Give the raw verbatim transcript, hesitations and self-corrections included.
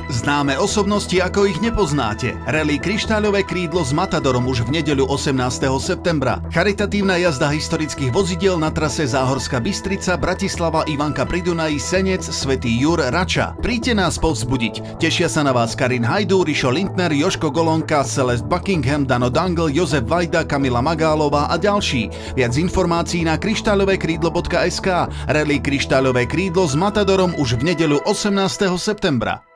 Známe osobnosti, ako ich nepoznáte. Rally Kryštáľové krídlo s Matadorom už v nedeľu osemnásteho septembra. Charitatívna jazda historických vozidiel na trase Záhorská Bystrica, Bratislava, Ivanka pri Dunaji, Senec, Svätý Jur, Rača. Príďte nás povzbudiť. Tešia sa na vás Karin Hajdu, Rišo Lindner, Jožko Golonka, Celeste Buckingham, Dano Dangl, Jozef Vajda, Kamila Magálová a ďalší. Viac informácií na kryštáľové krídlo bodka es ká. Rally Kryštáľové krídlo s Matadorom už v nedeľu osemnásteho septembra.